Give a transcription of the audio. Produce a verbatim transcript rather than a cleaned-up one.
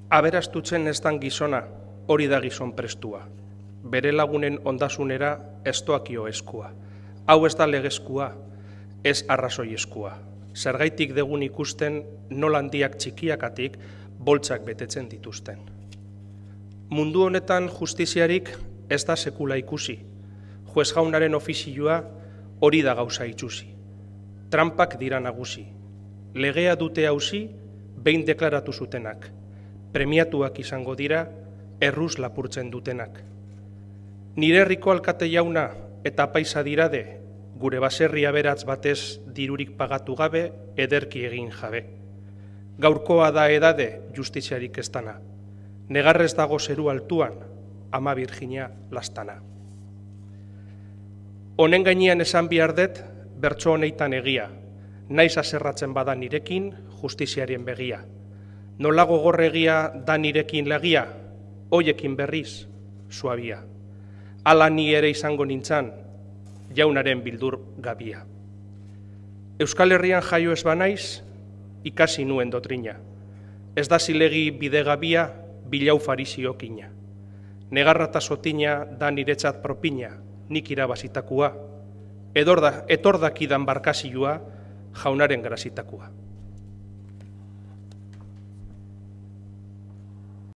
Aberastutzen ez dan gizona, hori da gizon prestua. Bere lagunen ondasunera ez doakio eskua. Hau ez da legezkua, ez arrazoi eskua. Zergaitik degun ikusten nolandiak txikiakatik boltsak betetzen dituzten. Mundu honetan justiziarik ez da sekula ikusi. Juez jaunaren ofizioa hori da gauza itxusi. Trampak dira nagusi. Legea dute hausi, behin deklaratu zutenak. Premiatuak izango dira, erruz lapurtzen dutenak. Nire herriko alkate jauna eta paisa dirade, gure baserria beratz batez dirurik pagatu gabe, ederki egin jabe. Gaurkoa da edade justiziarik ez dana. Negarrez dago zeru altuan, ama Virginia lastana. Honen gainean esan behar dut, bertso honeitan egia. Naiz aserratzen bada nirekin, justiziarien begia. Nolago gorregia da nirekin lagia, hoiekin berriz, suabia. Ala ni ere izango nintzan, jaunaren bildur gabia. Euskal Herrian jaio ez banaiz, ikasi nuen dotrina. Ez da zilegi bidegabia, bilau fariziokina. Negarra eta sotina da niretzat propina, nik irabazitakoa. Etordakidan barkazioa, jaunaren grazitakoa.